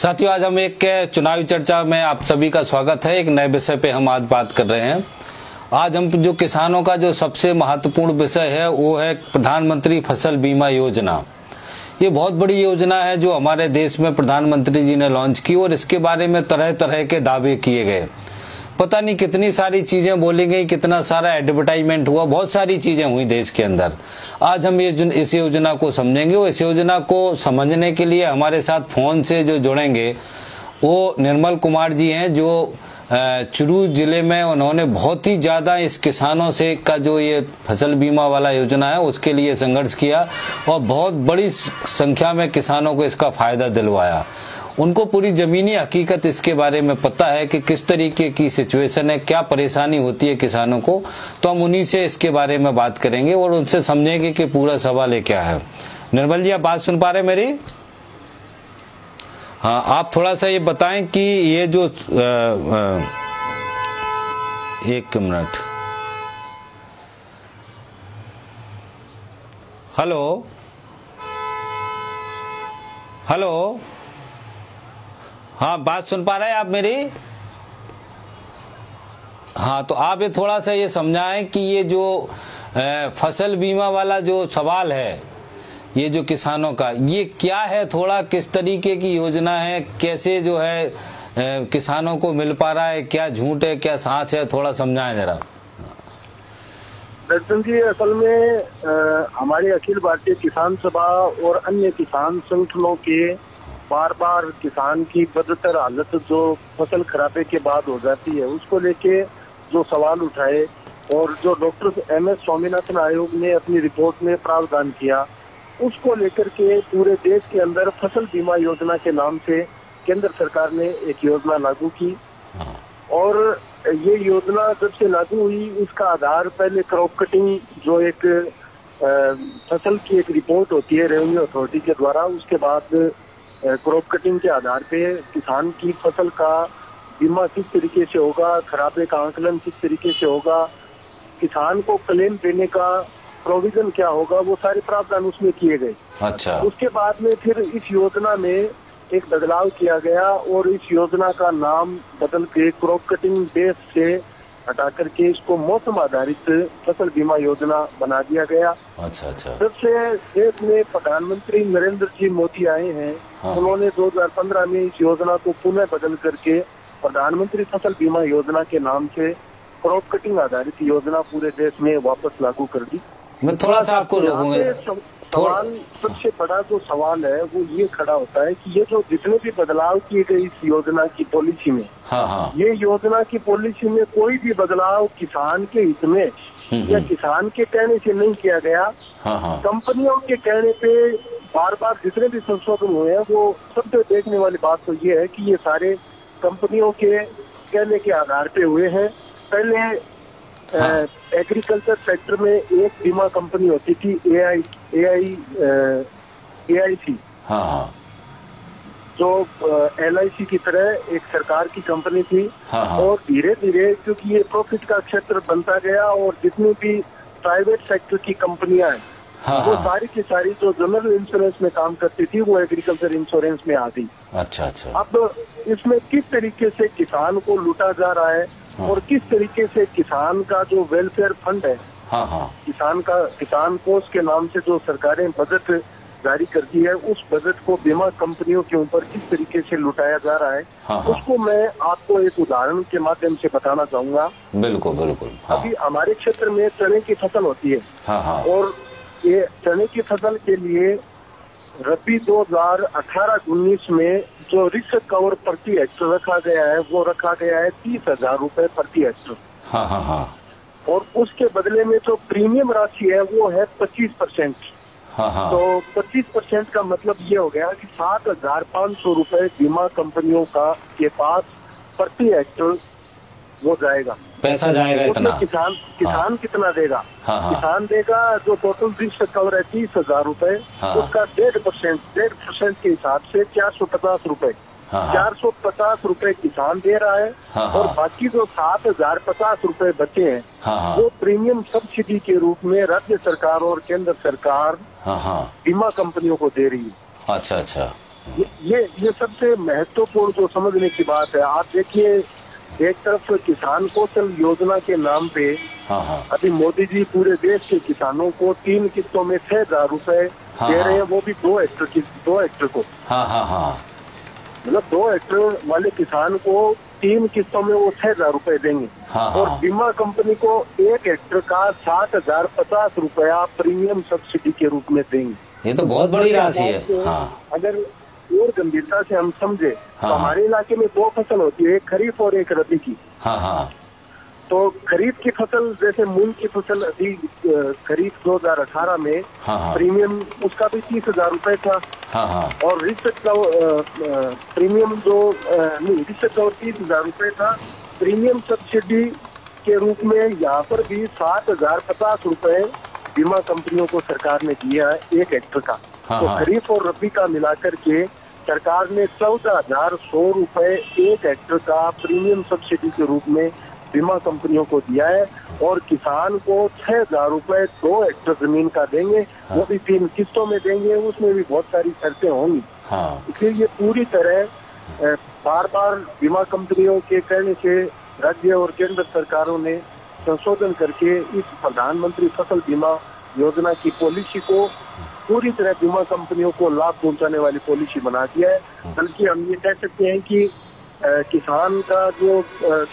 साथियों, आज हम एक चुनावी चर्चा में आप सभी का स्वागत है। एक नए विषय पे हम आज बात कर रहे हैं। आज हम जो किसानों का जो सबसे महत्वपूर्ण विषय है वो है प्रधानमंत्री फसल बीमा योजना। ये बहुत बड़ी योजना है जो हमारे देश में प्रधानमंत्री जी ने लॉन्च की और इसके बारे में तरह तरह के दावे किए गए। पता नहीं कितनी सारी चीजें बोली गई, कितना सारा एडवर्टाइजमेंट हुआ, बहुत सारी चीजें हुई देश के अंदर। आज हम इस योजना को समझेंगे और इस योजना को समझने के लिए हमारे साथ फोन से जो जुड़ेंगे वो निर्मल कुमार जी हैं, जो चुरू जिले में उन्होंने बहुत ही ज्यादा इस किसानों से का जो ये फसल बीमा वाला योजना है उसके लिए संघर्ष किया और बहुत बड़ी संख्या में किसानों को इसका फायदा दिलवाया। उनको पूरी जमीनी हकीकत इसके बारे में पता है कि किस तरीके की सिचुएशन है, क्या परेशानी होती है किसानों को। तो हम उन्हीं से इसके बारे में बात करेंगे और उनसे समझेंगे कि पूरा सवाल है क्या है। निर्मल जी, आप बात सुन पा रहे हैं मेरी? हाँ, आप थोड़ा सा ये बताएं कि ये जो एक मिनट। हेलो हेलो, हाँ, बात सुन पा रहे हैं आप मेरी? हाँ, तो आप ये थोड़ा सा ये समझाएं कि ये जो फसल बीमा वाला जो सवाल है, ये जो किसानों का, ये क्या है, थोड़ा किस तरीके की योजना है, कैसे जो है किसानों को मिल पा रहा है, क्या झूठ है क्या सच है, थोड़ा समझाएं जरा। दर्शन जी, असल में हमारे अखिल भारतीय किसान सभा और अन्य किसान संगठनों के बार बार किसान की बदतर हालत जो फसल खराबे के बाद हो जाती है उसको लेके जो सवाल उठाए और जो डॉक्टर एम एस स्वामीनाथन आयोग ने अपनी रिपोर्ट में प्रावधान किया उसको लेकर के पूरे देश के अंदर फसल बीमा योजना के नाम से केंद्र सरकार ने एक योजना लागू की। और ये योजना जब से लागू हुई इसका आधार पहले क्रॉप कटिंग, जो एक फसल की एक रिपोर्ट होती है रेवेन्यू अथॉरिटी के द्वारा, उसके बाद क्रॉप कटिंग के आधार पे किसान की फसल का बीमा किस तरीके से होगा, खराबे का आंकलन किस तरीके से होगा, किसान को क्लेम देने का प्रोविजन क्या होगा, वो सारे प्रावधान उसमें किए गए। अच्छा। उसके बाद में फिर इस योजना में एक बदलाव किया गया और इस योजना का नाम बदल के क्रॉप कटिंग बेस से हटा करके इसको मौसम आधारित फसल बीमा योजना बना दिया गया। अच्छा अच्छा। जब से देश में प्रधानमंत्री नरेंद्र जी मोदी आए हैं, हाँ। उन्होंने 2015 में इस योजना को पुनः बदल करके प्रधानमंत्री फसल बीमा योजना के नाम से क्रॉप कटिंग आधारित योजना पूरे देश में वापस लागू कर दी। मैं थोड़ा सा आपको रोकूंगा। सवाल, सबसे बड़ा जो सवाल है वो ये खड़ा होता है कि ये जो जितने भी बदलाव किए गए इस योजना की पॉलिसी में, हाँ हाँ, ये योजना की पॉलिसी में कोई भी बदलाव किसान के हित में या किसान के कहने से नहीं किया गया। हाँ हाँ, कंपनियों के कहने पे बार बार जितने भी संशोधन हुए हैं वो सबसे देखने वाली बात तो ये है कि ये सारे कंपनियों के कहने के आधार पे हुए हैं। पहले एग्रीकल्चर सेक्टर में एक बीमा कंपनी होती थी AIC, हाँ हाँ, जो LIC की तरह एक सरकार की कंपनी थी। हाँ हाँ, और धीरे धीरे क्योंकि ये प्रॉफिट का क्षेत्र बनता गया और जितनी भी प्राइवेट सेक्टर की कंपनियां हैं, हाँ वो हाँ, सारी की सारी जो जनरल इंश्योरेंस में काम करती थी वो एग्रीकल्चर इंश्योरेंस में आ गई। अच्छा अच्छा। अब इसमें किस तरीके से किसान को लूटा जा रहा है और किस तरीके से किसान का जो वेलफेयर फंड है, हाँ हाँ, किसान कोष के नाम से जो सरकारें बजट जारी करती है, उस बजट को बीमा कंपनियों के ऊपर किस तरीके से लुटाया जा रहा है, हाँ हाँ, उसको मैं आपको एक उदाहरण के माध्यम से बताना चाहूंगा। बिल्कुल बिल्कुल। हाँ, अभी हमारे क्षेत्र में चने की फसल होती है, हाँ हाँ, और ये चने की फसल के लिए रबी 2018-19 में जो रिस्क कवर प्रति हेक्टर रखा गया है वो रखा गया है 30,000 रुपए प्रति हेक्टर। हाँ हाँ हाँ, और उसके बदले में जो प्रीमियम राशि है वो है 25%। हाँ हाँ, तो 25% का मतलब ये हो गया कि 7,500 रुपए बीमा कंपनियों का के पास प्रति हेक्टर वो जाएगा, पैसा जाएगा इतना। किसान कितना देगा? हाँ हाँ, किसान देगा जो टोटल रिस्क कवर है 30,000 रुपए, हाँ, उसका 1.5% के हिसाब से 450 रुपए, हाँ, 450 रुपए किसान दे रहा है। हाँ, और बाकी जो 7,050 रुपए बचे हैं, हाँ, हाँ, वो प्रीमियम सब्सिडी के रूप में राज्य सरकार और केंद्र सरकार हाँ हाँ, बीमा कंपनियों को दे रही है। अच्छा अच्छा। ये सबसे महत्वपूर्ण जो समझने की बात है। आप देखिए, एक तरफ किसान कौशल योजना के नाम पे अभी मोदी जी पूरे देश के किसानों को 3 किस्तों में 6,000 रुपए दे रहे हैं, वो भी 2 हेक्टर को। मतलब 2 हेक्टर वाले किसान को 3 किस्तों में वो 6,000 रुपए देंगे। और बीमा कंपनी को 1 हेक्टर का 7,050 रुपया प्रीमियम सब्सिडी के रूप में देंगे। ये तो बहुत बड़ी राशि है। अगर और गंभीरता से हम समझे तो हमारे इलाके में 2 फसल होती है, एक खरीफ और एक रबी की। तो खरीफ की फसल जैसे मूंग की फसल अभी खरीफ 2018 में प्रीमियम उसका भी 30,000 रुपए था। और प्रीमियम जो रिसर्च और 30,000 रुपए था। प्रीमियम सब्सिडी के रूप में यहाँ पर भी 7,050 रुपए बीमा कंपनियों को सरकार ने दिया है 1 हेक्टर का। तो खरीफ और रबी का मिलाकर के सरकार ने 14,100 रुपए 1 हेक्टर का प्रीमियम सब्सिडी के रूप में बीमा कंपनियों को दिया है। और किसान को 6,000 रुपए 2 हेक्टर जमीन का देंगे, वो भी 3 किस्तों में देंगे। उसमें भी बहुत सारी शर्तें होंगी। इसलिए ये पूरी तरह बार बार बीमा कंपनियों के कहने से राज्य और केंद्र सरकारों ने संशोधन करके इस प्रधानमंत्री फसल बीमा योजना की पॉलिसी को पूरी तरह बीमा कंपनियों को लाभ पहुंचाने वाली पॉलिसी बना दिया है। बल्कि हम ये कह सकते हैं कि किसान का जो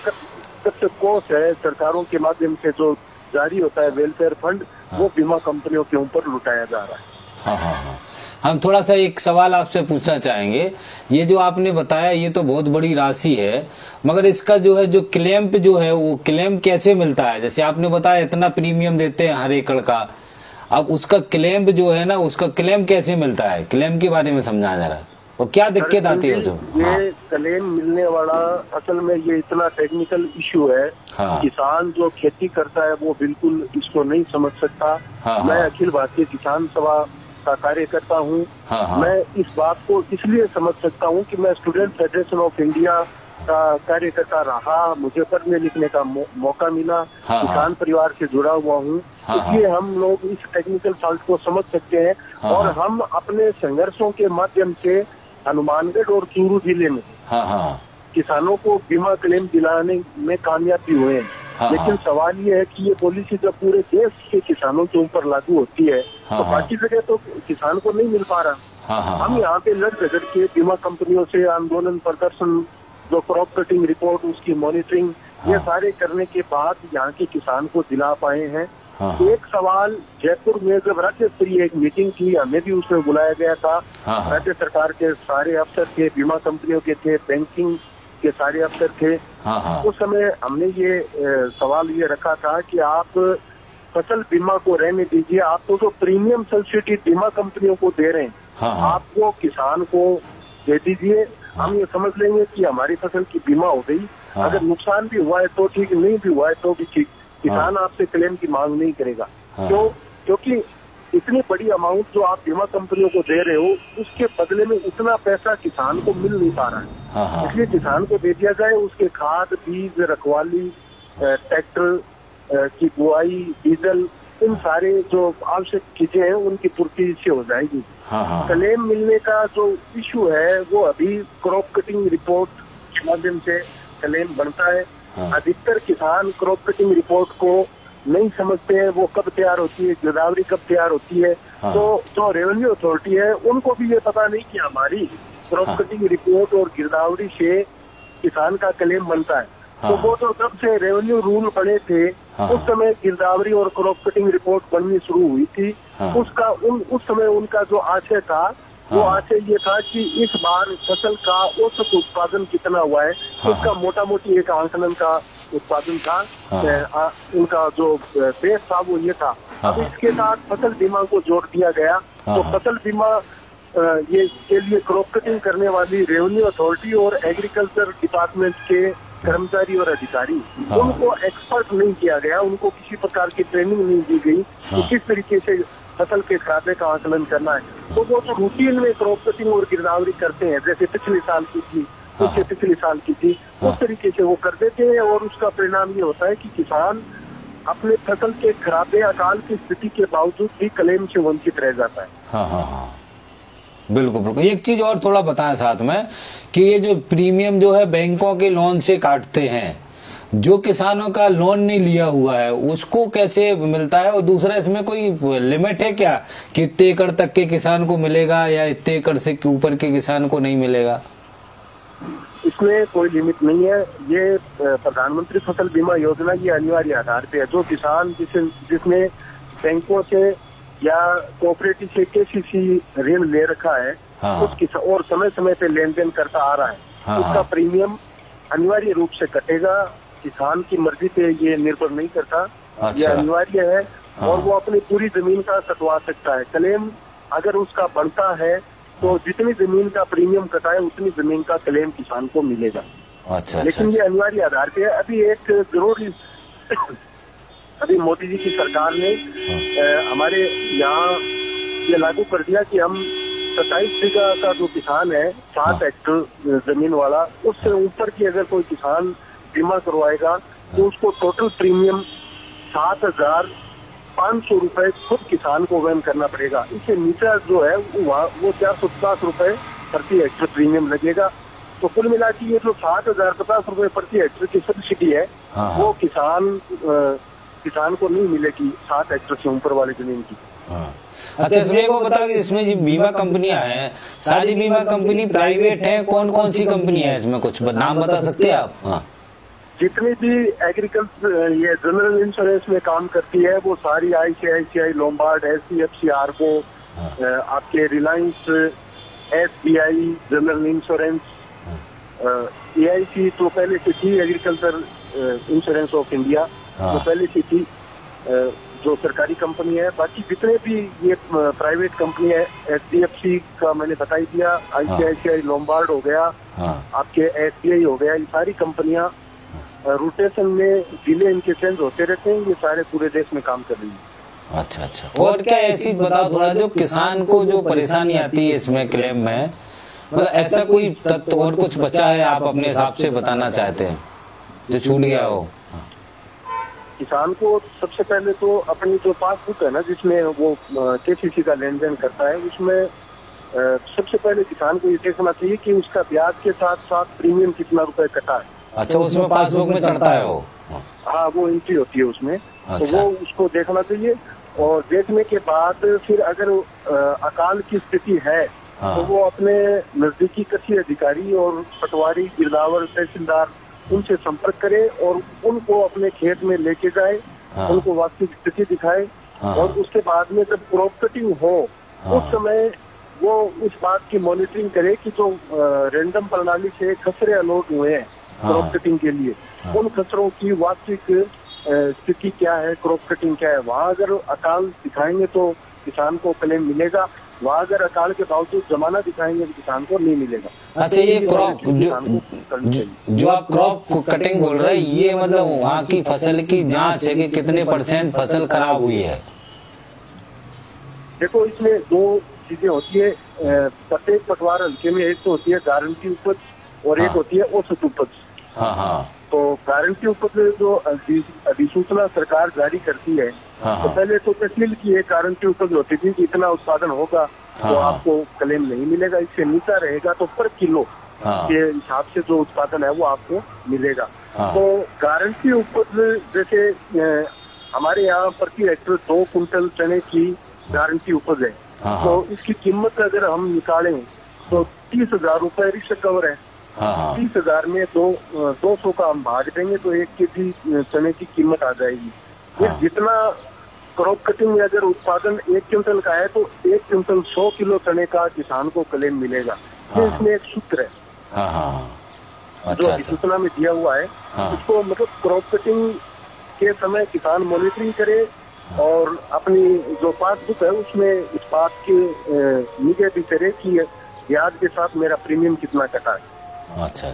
कोष है सरकारों के माध्यम से जो जारी होता है वेलफेयर फंड, वो बीमा कंपनियों के ऊपर लुटाया जा रहा है। हम थोड़ा सा एक सवाल आपसे पूछना चाहेंगे। ये जो आपने बताया ये तो बहुत बड़ी राशि है, मगर इसका जो है जो क्लेम पे जो है वो क्लेम कैसे मिलता है? जैसे आपने बताया इतना प्रीमियम देते हैं हर एकड़ का, अब उसका क्लेम जो है ना, उसका क्लेम कैसे मिलता है? क्लेम के बारे में समझा जा रहा है, और क्या दिक्कत आती है उसमें? ये क्लेम मिलने वाला असल में ये इतना टेक्निकल इश्यू है। किसान जो खेती करता है वो बिल्कुल इसको नहीं समझ सकता। मैं अखिल भारतीय किसान सभा का कार्यकर्ता हूँ। मैं इस बात को इसलिए समझ सकता हूँ कि मैं स्टूडेंट फेडरेशन ऑफ इंडिया का कार्यकर्ता रहा, मुझे पढ़ने लिखने का मौका मिला, किसान परिवार से जुड़ा हुआ हूँ। इसलिए हम लोग इस टेक्निकल फॉल्ट को समझ सकते हैं। और हम अपने संघर्षों के माध्यम से हनुमानगढ़ और चूरू जिले में किसानों को बीमा क्लेम दिलाने में कामयाबी हुए हैं। लेकिन सवाल ये है कि ये पॉलिसी जब पूरे देश के किसानों के ऊपर लागू होती है तो बाकी जगह तो किसान को नहीं मिल पा रहा। हम यहाँ पे लड़ झगड़ के बीमा कंपनियों से आंदोलन प्रदर्शन, जो क्रॉप कटिंग रिपोर्ट उसकी मॉनिटरिंग, ये सारे करने के बाद यहाँ के किसान को दिला पाए हैं। एक सवाल, जयपुर में जब राज्य स्तरीय एक मीटिंग थी, हमें भी उसमें बुलाया गया था। राज्य सरकार के सारे अफसर थे, बीमा कंपनियों के थे, बैंकिंग के सारे अफसर थे। उस समय हमने ये सवाल ये रखा था कि आप फसल बीमा को रहने दीजिए, आपको जो प्रीमियम सब्सिडी बीमा कंपनियों को दे रहे हैं आप वो किसान को दे दीजिए। हम ये समझ लेंगे कि हमारी फसल की बीमा हो गई। अगर नुकसान भी हुआ है तो ठीक, नहीं भी हुआ है तो भी ठीक, किसान आपसे क्लेम की मांग नहीं करेगा। क्योंकि इतनी बड़ी अमाउंट जो आप बीमा कंपनियों को दे रहे हो उसके बदले में उतना पैसा किसान को मिल नहीं पा रहा है। इसलिए किसान को दे दिया जाए, उसके खाद, बीज, रखवाली, ट्रैक्टर की बुआई, डीजल, इन सारे जो आवश्यक चीजें हैं उनकी पूर्ति से हो जाएगी। क्लेम मिलने का जो इशू है वो अभी क्रॉप कटिंग रिपोर्ट के माध्यम से क्लेम बनता है। अधिकतर किसान क्रॉप कटिंग रिपोर्ट को नहीं समझते हैं, वो कब तैयार होती है, गिरदावरी कब तैयार होती है। तो जो रेवेन्यू अथॉरिटी है उनको भी ये पता नहीं कि हमारी क्रॉप कटिंग रिपोर्ट और गिरदावरी से किसान का क्लेम बनता है। तो वो जो जब से रेवेन्यू रूल बने थे उस समय गिरदावरी और क्रॉप कटिंग रिपोर्ट बननी शुरू हुई थी। उस समय उनका जो आशय था वो आशय ये था कि इस बार फसल का औसत उत्पादन कितना हुआ है, उसका मोटा मोटी एक आंकलन का उत्पादन था। उनका जो बेस था वो ये था। अब इसके साथ फसल बीमा को जोड़ दिया गया। तो फसल बीमा ये के लिए क्रॉप कटिंग करने वाली रेवेन्यू अथॉरिटी और एग्रीकल्चर डिपार्टमेंट के कर्मचारी और अधिकारी, उनको एक्सपर्ट नहीं किया गया, उनको किसी प्रकार की ट्रेनिंग नहीं दी गई कि किस तरीके से फसल के खराबे का आकलन करना है। तो वो जो रूटीन में क्रॉप कटिंग और गिरदावरी करते हैं, जैसे पिछले साल की थी, उससे पिछले साल की थी, उस तरीके से वो कर देते हैं। और उसका परिणाम ये होता है कि किसान अपने फसल के खराबे, अकाल की स्थिति के बावजूद भी क्लेम से वंचित रह जाता है। बिल्कुल बिल्कुल। एक चीज और थोड़ा बताएं साथ में कि ये जो प्रीमियम जो है बैंकों के लोन से काटते हैं, जो किसानों का लोन नहीं लिया हुआ है उसको कैसे मिलता है? और दूसरा, इसमें कोई लिमिट है क्या कि इतने एकड़ तक के किसान को मिलेगा या इतने एकड़ से ऊपर के किसान को नहीं मिलेगा? इसमें कोई लिमिट नहीं है। ये प्रधानमंत्री फसल बीमा योजना की अनिवार्य आधार पे है। जो किसान जिसने बैंकों से या कोऑपरेटिव से केसीसी ऋण ले रखा है, और समय समय पे लेन देन करता आ रहा है, उसका प्रीमियम अनिवार्य रूप से कटेगा। किसान की मर्जी पे ये निर्भर नहीं करता। ये अनिवार्य है। और वो अपनी पूरी जमीन का कटवा सकता है। क्लेम अगर उसका बनता है तो जितनी जमीन का प्रीमियम कटाए उतनी जमीन का क्लेम किसान को मिलेगा। लेकिन ये अनिवार्य आधार पे है। अभी एक जरूरी अभी मोदी जी की सरकार ने हमारे यहाँ ये लागू कर दिया कि हम 27 बीघा का जो किसान है, 7 हेक्टर जमीन वाला, उससे ऊपर की अगर कोई किसान बीमा करवाएगा तो उसको टोटल प्रीमियम 7,500 रुपए खुद किसान को वहन करना पड़ेगा। इससे नीचे जो है वो 450 रुपए प्रति हेक्टर प्रीमियम लगेगा। तो कुल मिला के ये जो 7,050 रुपए प्रति हेक्टर की सब्सिडी है, वो किसान को नहीं मिलेगी 7 हेक्टर से ऊपर वाली जमीन की। अच्छा, इसमें को बताओ कि इसमें जो बीमा कंपनियां हैं, सारी बीमा कंपनी प्राइवेट है? कौन कौन सी कंपनी है इसमें, कुछ नाम बता सकते हैं आप? जितनी भी एग्रीकल्चर ये जनरल इंश्योरेंस में काम करती है वो सारी ICICI, लोम्बार्ड, HDFC, आर्को, आपके Reliance, SBI, general insurance, AIC तो पहले से थी, एग्रीकल्चर इंश्योरेंस ऑफ इंडिया तो पहले से थी, जो सरकारी कंपनी है। बाकी जितने भी ये प्राइवेट कंपनी है, HDFC का मैंने बता ही दिया, ICICI, लोम्बार्ड हो गया, आपके SBI हो गया, ये सारी कंपनियां रोटेशन में जिले इनके चेंज होते रहते हैं। ये सारे पूरे देश में काम कर रही है। अच्छा। और क्या ऐसी बताओ थोड़ा, जो किसान को जो परेशानी आती है इसमें क्लेम में, मतलब ऐसा कोई तत्व और कुछ बचा है आप अपने हिसाब से बताना चाहते हैं जो छूट गया हो? किसान को सबसे पहले तो अपनी जो पासबुक है ना, जिसमें वो केसीसी का लेन देन करता है, उसमें सबसे पहले किसान को ये देखना चाहिए कि उसका ब्याज के साथ साथ प्रीमियम कितना रुपए कटा है। अच्छा, उसमें पासबुक में चढ़ता है वो? हाँ, वो एंट्री होती है उसमें। तो वो उसको देखना चाहिए। और देखने के बाद फिर अगर अकाल की स्थिति है तो वो अपने नजदीकी कृषि अधिकारी और पटवारी, गिरदावर, तहसीलदार, उनसे संपर्क करे और उनको अपने खेत में लेके जाए, उनको वास्तविक स्थिति दिखाए। और उसके बाद में जब क्रॉप कटिंग हो उस समय वो उस बात की मॉनिटरिंग करे कि जो रैंडम प्रणाली से खसरे अलॉट हुए हैं क्रॉप कटिंग के लिए, उन खसरों की वास्तविक स्थिति क्या है, क्रॉप कटिंग क्या है। वहाँ अगर अकाल दिखाएंगे तो किसान को क्लेम मिलेगा, वहाँ अगर अकाल के बावजूद जमाना दिखाएंगे तो किसान को नहीं मिलेगा। अच्छा, ये क्रॉप जो आप क्रॉप कटिंग बोल रहे हैं, ये मतलब वहाँ की फसल की जांच है कि कितने % फसल खराब हुई है? देखो, इसमें 2 चीजें होती है प्रत्येक पटवार हल्के में। एक तो होती है गारंटी उपज और एक होती है औसत उपज। तो गारंटी उपज जो अधिसूचना सरकार जारी करती है, तो पहले तो तहसील की एक गारंटी उपज होती थी कि इतना उत्पादन होगा तो आपको क्लेम नहीं मिलेगा, इससे नीचा रहेगा तो पर किलो के हिसाब से जो उत्पादन है वो आपको मिलेगा। तो गारंटी उपज जैसे हमारे यहाँ प्रति हेक्टर 2 कुंटल चने की गारंटी उपज है, तो इसकी कीमत अगर हम निकालें तो 30,000 रुपए रिस्क कवर है। 30,000 में 200 का हम भाग देंगे तो 1 kg चने की कीमत आ जाएगी। जितना क्रॉप कटिंग में अगर उत्पादन 1 क्विंटल का है तो 1 क्विंटल 100 किलो चने का किसान को क्लेम मिलेगा। ये इसमें एक सूत्र है जो अधिसूचना में दिया हुआ है। इसको मतलब क्रॉप कटिंग के समय किसान मॉनिटरिंग करे और अपनी जो पासबुक है उसमें इस बात की निगरानी भी करे कि ब्याज के साथ मेरा प्रीमियम कितना कटा है। अच्छा।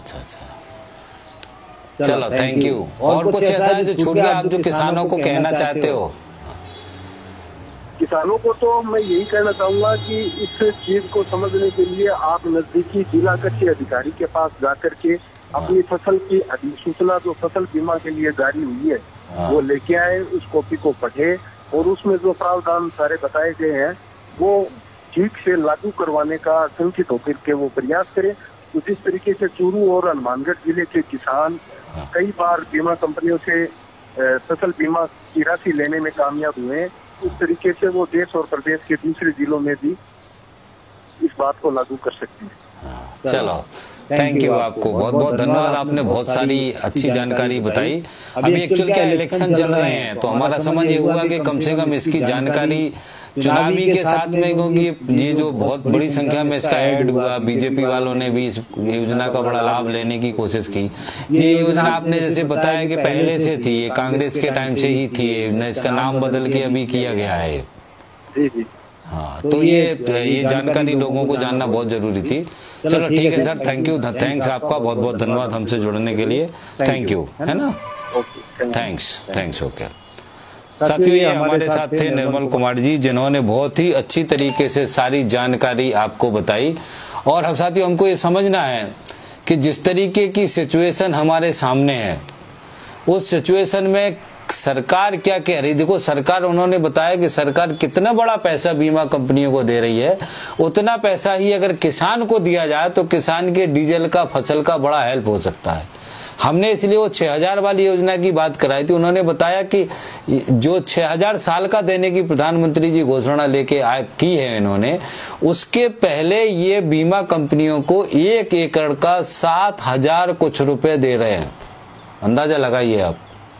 चलो, थैंक यू। और कुछ ऐसा है जो छूट गया आप जो किसानों को कहना चाहते हो? किसानों को तो मैं यही कहना चाहूंगा कि इस चीज को समझने के लिए आप नजदीकी जिला कृषि अधिकारी के पास जाकर के अपनी फसल की अधिसूचना जो फसल बीमा के लिए जारी हुई है वो लेके आए, उस कॉपी को पढ़े और उसमें जो प्रावधान सारे बताए गए हैं वो ठीक से लागू करवाने का संचित होकर के वो प्रयास करें। तो जिस तरीके से चूरू और हनुमानगढ़ जिले के किसान कई बार बीमा कंपनियों से फसल बीमा की राशि लेने में कामयाब हुए हैं, उस तरीके से वो देश और प्रदेश के दूसरे जिलों में भी इस बात को लागू कर सकते हैं। चलो, थैंक यू आपको, बहुत बहुत धन्यवाद। आपने बहुत सारी अच्छी जानकारी बताई। अभी एक्चुअल क्या इलेक्शन चल रहे हैं, तो हमारा समझ ये हुआ कि कम से कम इसकी जानकारी चुनावी के साथ में, क्योंकि ये जो बहुत बड़ी संख्या में इसका ऐड हुआ, बीजेपी वालों ने भी इस योजना का बड़ा लाभ लेने की कोशिश की। ये योजना आपने जैसे बताया कि पहले से थी, ये कांग्रेस के टाइम से ही थी, इसका नाम बदल के अभी किया गया है। जी जी, हाँ, तो ये जानकारी लोगों को जानना बहुत जरूरी थी। चलो ठीक है सर, थैंक यू, थैंक्स आपका, बहुत बहुत धन्यवाद हमसे जुड़ने के लिए। थैंक यू, है ना, थैंक्स ओके। साथियों, ये हमारे साथ थे निर्मल कुमार जी, जिन्होंने बहुत ही अच्छी तरीके से सारी जानकारी आपको बताई। और अब साथियों, हमको ये समझना है कि जिस तरीके की सिचुएशन हमारे सामने है, उस सिचुएशन में सरकार क्या कह रही। देखो, सरकार, उन्होंने बताया कि सरकार कितना बड़ा पैसा बीमा कंपनियों को दे रही है, उतना पैसा ही अगर किसान को दिया जाए तो किसान के डीजल का, फसल का बड़ा हेल्प हो सकता है। हमने इसलिए वो 6000 वाली योजना की बात कराई थी। उन्होंने बताया कि जो 6000 साल का देने की प्रधानमंत्री जी घोषणा लेके की है इन्होंने, उसके पहले ये बीमा कंपनियों को 1 एकड़ का 7000 कुछ रुपए दे रहे हैं। अंदाजा लगाइए आप,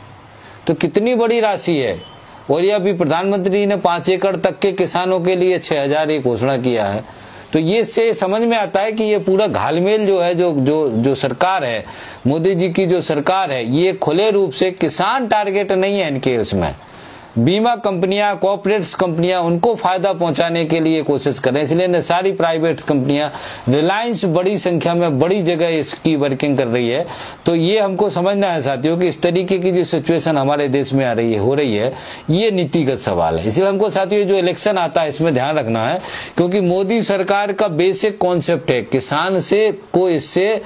तो कितनी बड़ी राशि है। और ये अभी प्रधानमंत्री ने 5 एकड़ तक के किसानों के लिए 6000 की घोषणा किया है। तो ये से समझ में आता है कि ये पूरा घालमेल जो है, जो सरकार है, मोदी जी की जो सरकार है, ये खुले रूप से किसान टारगेट नहीं है इनके, उसमें बीमा कंपनियां, कॉर्पोरेट्स कंपनियां, उनको फायदा पहुंचाने के लिए कोशिश कर रहे हैं। इसलिए सारी प्राइवेट कंपनियां, रिलायंस बड़ी संख्या में, बड़ी जगह इसकी वर्किंग कर रही है। तो ये हमको समझना है साथियों कि इस तरीके की जो सिचुएशन हमारे देश में हो रही है, ये नीतिगत सवाल है। इसलिए हमको साथियों जो इलेक्शन आता है इसमें ध्यान रखना है, क्योंकि मोदी सरकार का बेसिक कॉन्सेप्ट है किसान से को इससे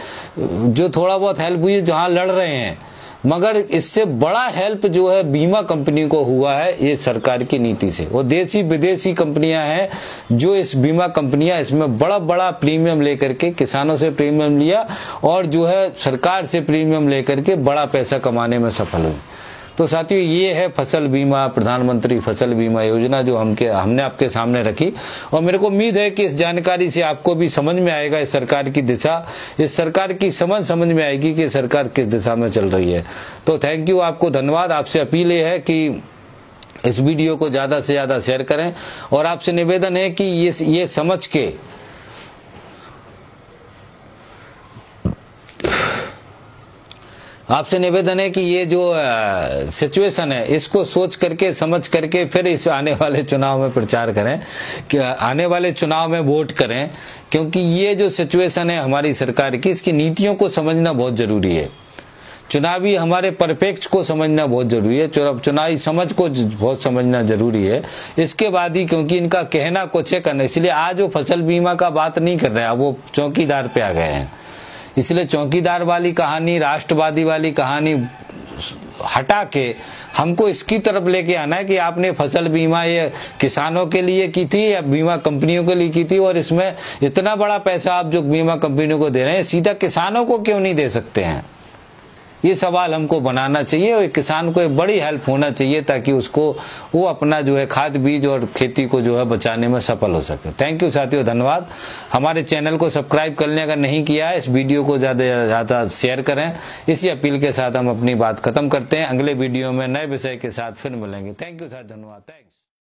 जो थोड़ा बहुत हेल्प हुई है, जहां लड़ रहे हैं, मगर इससे बड़ा हेल्प जो है बीमा कंपनी को हुआ है ये सरकार की नीति से। वो देसी विदेशी कंपनियां हैं जो इस बीमा कंपनियां इसमें बड़ा बड़ा प्रीमियम लेकर के, किसानों से प्रीमियम लिया और जो है सरकार से प्रीमियम लेकर के बड़ा पैसा कमाने में सफल हुई। तो साथियों, ये है फसल बीमा, प्रधानमंत्री फसल बीमा योजना जो हमने आपके सामने रखी। और मेरे को उम्मीद है कि इस जानकारी से आपको भी समझ में आएगा इस सरकार की दिशा, इस सरकार की समझ में आएगी कि सरकार किस दिशा में चल रही है। तो थैंक यू, आपको धन्यवाद। आपसे अपील है कि इस वीडियो को ज्यादा से ज्यादा शेयर करें और आपसे निवेदन है कि ये समझ के आपसे निवेदन है कि ये जो सिचुएशन है इसको सोच करके, समझ करके फिर इस आने वाले चुनाव में प्रचार करें, कि आने वाले चुनाव में वोट करें, क्योंकि ये जो सिचुएशन है हमारी सरकार की, इसकी नीतियों को समझना बहुत जरूरी है। चुनावी हमारे परिप्रेक्ष्य को समझना बहुत जरूरी है, चुनावी समझ को बहुत समझना जरूरी है। इसके बाद ही, क्योंकि इनका कहना कुछ है करना, इसलिए आज वो फसल बीमा का बात नहीं कर रहे हैं, वो चौकीदार पे आ गए हैं। इसलिए चौकीदार वाली कहानी, राष्ट्रवादी वाली कहानी हटा के हमको इसकी तरफ लेके आना है कि आपने फसल बीमा ये किसानों के लिए की थी या बीमा कंपनियों के लिए की थी, और इसमें इतना बड़ा पैसा आप जो बीमा कंपनियों को दे रहे हैं सीधा किसानों को क्यों नहीं दे सकते हैं। ये सवाल हमको बनाना चाहिए और किसान को एक बड़ी हेल्प होना चाहिए ताकि उसको वो अपना जो है खाद बीज और खेती को जो है बचाने में सफल हो सके। थैंक यू साथियों, धन्यवाद। हमारे चैनल को सब्सक्राइब कर लें अगर नहीं किया है, इस वीडियो को ज़्यादा से ज़्यादा शेयर करें। इसी अपील के साथ हम अपनी बात खत्म करते हैं। अगले वीडियो में नए विषय के साथ फिर मिलेंगे। थैंक यू साथ, धन्यवाद, थैंक्स।